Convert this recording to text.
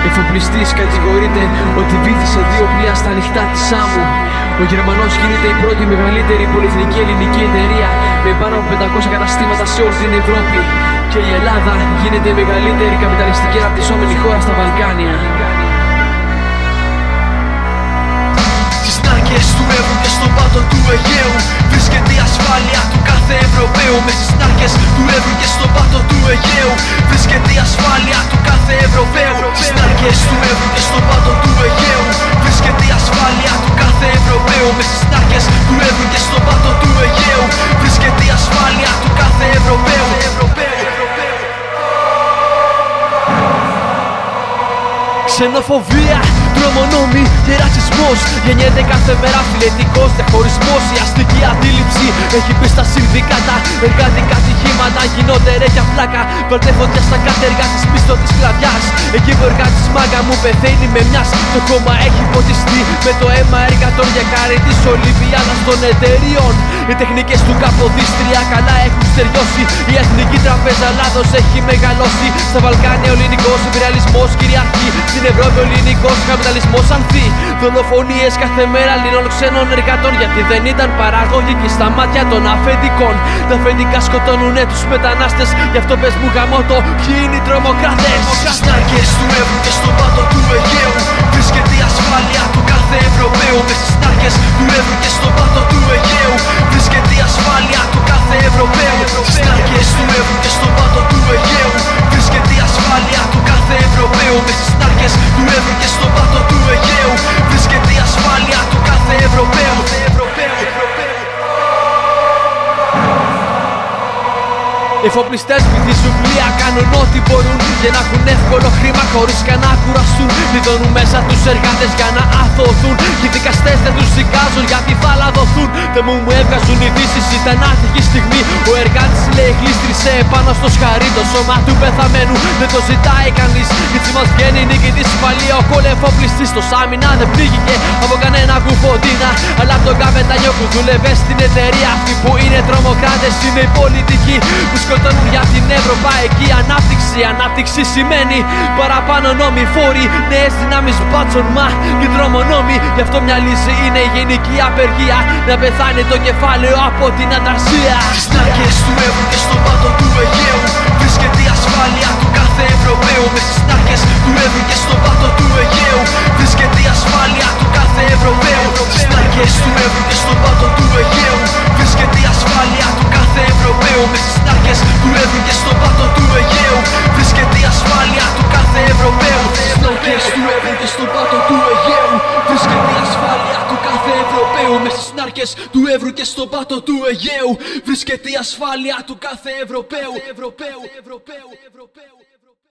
Εφοπλιστής κατηγορείται ότι βύθισε 2 πλοία στα ανοιχτά της Σάμου. Ο Γερμανός γίνεται η πρώτη μεγαλύτερη πολυεθνική ελληνική εταιρεία με πάνω από 500 καταστήματα σε όλη την Ευρώπη. Και η Ελλάδα γίνεται η μεγαλύτερη καπιταλιστική αναπτυσσόμενη χώρα στα Βαλκάνια. Στις νάρκες του Εύρου και στον πάτο του Αιγαίου βρίσκεται η ασφάλεια του κάθε Ευρωπαίου. Μες στις νάρκες του Εύρου και στον πάτο του Αιγαίου βρίσκεται η ασφάλεια του κάθε Ευρωπαίου. Στις νάρκες του Εύρου και στον πάτο του Αιγαίου βρίσκεται η ασφάλεια του κάθε Ευρωπαίου. Μες στις νάρκες του Εύρου και στον πάτο του Αιγαίου βρίσκεται η ασφάλεια του κάθε Ευρωπαίου. Ξενοφοβία, τρομονόμοι και ρατσισμός. Γεννιέται κάθε μέρα φιλετικός διαχωρισμός. Η αστική αντίληψη έχει μπει στα συνδικάτα. Εργατικά ατυχήματα γίνονται ρε για πλάκα. Βάλτε φωτιά στα κάτεργα της μισθωτής σκλαβιάς. Εκεί που εργάτης μάγκα μου πεθαίνει με μιας. Το κόμμα έχει ποτιστεί με το αίμα εργατών για χάρη της Ολυμπιάδας των εταιριών. Οι τεχνικές του Καποδίστρια καλά έχουν στεριώσει. Η Εθνική Τραπέζα Ελλάδος έχει μεγαλώσει. Στα Βαλκάνια ο ελληνικός υπεριαλισμός κυριαρχεί. Στην Ευρώπη ο ελληνικός καπιταλισμός ανθεί. Δολοφονίες κάθε μέρα Ελλήνων ξένων εργατών γιατί δεν ήταν παραγωγικοί στα μάτια των αφεντικών. Τα αφεντικά σκοτώνουνε τους μετανάστες. Γι' αυτό πες μου γαμώτο, ποιοι είναι οι τρομοκράτες. Στις νάρκες του Εύρου και στον πάτο του Αιγαίου βρίσκεται η ασφάλεια του κάθε Ευρωπαίου. Μες στις νάρκες του Εύρου και στον πάτο του Αιγαίου βρίσκεται η ασφάλεια του κάθε Ευρωπαίου. Στις νάρκες του Εύρου και στον πάτο του Αιγαίου βρίσκεται η ασφάλεια του κάθε Ευρωπαίου. Μες στις νάρκες του Εύρου και στον πάτο του Αιγαίου βρίσκεται η ασφάλεια του κάθε Ευρωπαίου. Οι εφοπλιστές βυθίζουν πλοία, κάνουν ό,τι μπορούν για να έχουν εύκολο χρήμα χωρίς καν να κουραστούν. Λιδώνουν μέσα τους εργάτες για να αθωωθούν. Και οι δικαστές δεν τους δικάζουν γιατί θα λαδωθούν. Δεν μου έβγαζουν ειδήσεις, ήταν άτυχη στιγμή. Ο εργάτης λέει γλίστρισε πάνω στο σχαρί. Το σώμα του πεθαμένου δεν το ζητάει κανείς. Και έτσι μας βγαίνει νικητής πάλι ο κολεφοπλιστής. Το Σάμινα δεν πλήγηκε από κανένα κουφοντίνα. Αλλά από τον καπετάνιο που δούλευε στην εταιρεία. Αυτοί που είναι τρομοκράτες είναι οι πολιτικοί που σκοτώνουν για την ευρωπαϊκή ανάπτυξη. Ανάπτυξη σημαίνει παραπάνω νόμοι, φόροι, νέες δυνάμεις μπάτσων, μα και τρομονόμοι. Γι' αυτό μια λύση είναι η γενική απεργία. Να πεθάνει το κεφάλαιο από την αταρσία. Στις νάρκες του Εύρου και στον πάτο του Αιγαίου βρίσκεται η ασφάλεια του κάθε Ευρωπαίου. Μες στις νάρκες του Εύρου και στον πάτο του Αιγαίου βρίσκεται η ασφάλεια του κάθε Ευρωπαίου. Στις νάρκες του Εύρου και στον πάτο του Αιγαίου βρίσκεται η ασφάλεια του κάθε Ευρωπαίου. Μες στις νάρκες του Εύρου και στον πάτο του Αιγαίου βρίσκεται η ασφάλεια του κάθε Ευρωπαίου. Στις νάρκες του Εύρου και στον πάτο του Αιγαίου βρίσκεται η ασφάλεια του κάθε Ευρωπαίου. Μες στις νάρκες του Εύρου και στον πάτο του Αιγαίου βρίσκεται η ασφάλεια του κάθε Ευρωπαίου.